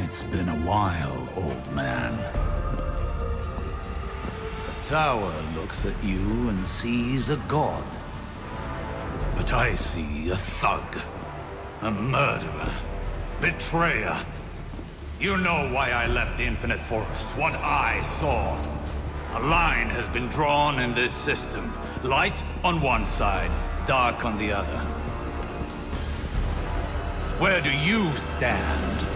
It's been a while, old man. The tower looks at you and sees a god. But I see a thug, a murderer, betrayer. You know why I left the Infinite Forest, what I saw. A line has been drawn in this system. Light on one side, dark on the other. Where do you stand?